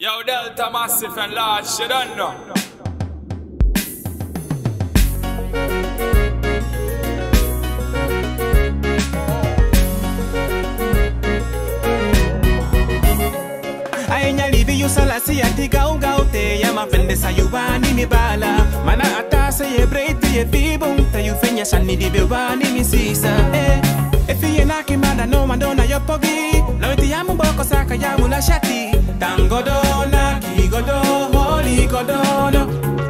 Yo, Delta Massive and Large, you don't know. Aenya libi yusala si ati gau te ya mapende sa yubani mi bala mana atase ye breiti ye bibum ta yu fenya sani di bewani mi sisa Efi na kimada no mandona yo pogi no ti yamu boko saka yamu na shati tangodona kigodo holy godono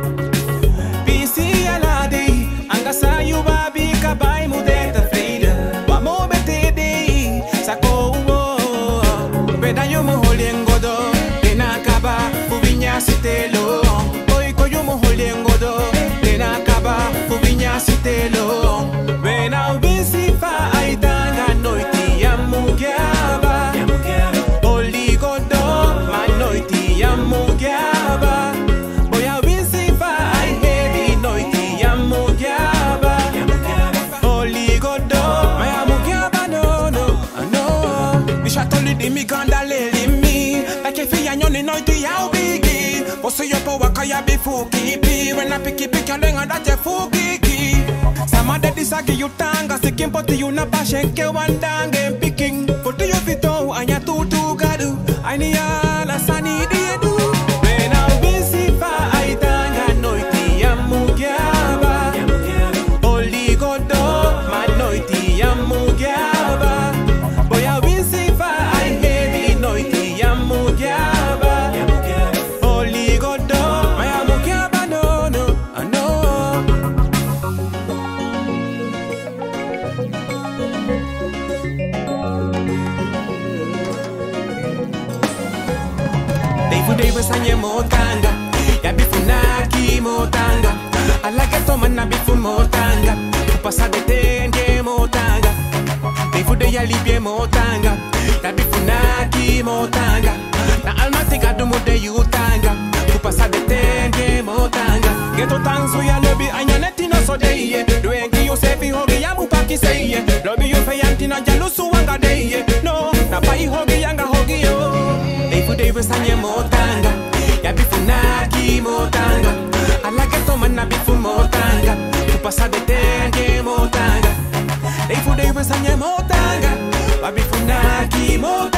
Bisi aladi angasa yubabi kabai mudeta freida wa mo betede sako Beda yo mo holengodo Tena kaba Fubinya sitelo Oi ko yo mo holengodo Tena kaba Fubinya sitelo Bena ubisi fa aitanga Noiti ya mugiaba Oli godo Ma noiti ya mugiaba Boya ubisi fa aihebi Noiti ya mugiaba Oli godo Ma ya mugiaba no no no Bishatoli di mi ganda Noiti ya ubigi Poso yo po waka ya bifuki pi When I pick ya lenga da je fukiki Sama de disagi yutanga Sikim poti yuna pashenke wandange picking Poti yo fito anya tutu gadu Aini ya la sani diedu When I busy fa aitanga Noiti ya mugiaba Oli godo Ma noiti ya mugiaba Boya busy fa aihebi Noiti ya mugiaba Fude wesanye motanga ya bifunaki motanga alage toma na bifu motanga upasa de tenge motanga fude ya libye motanga ya bifunaki motanga na almatika dumu de yutanga upasa de tenge motanga geto tanzo ya lobi anyaneti no so de ye doengi yosefi hoge ya mupaki seye lobi yo fayanti na jalusu wanga de ye no na pai hoge yanga hoge yo fude wesanye motanga ya bifunaki motanga alage toma na bifu motanga upasa de tenge motanga fude wesanye motanga wa bifunaki motanga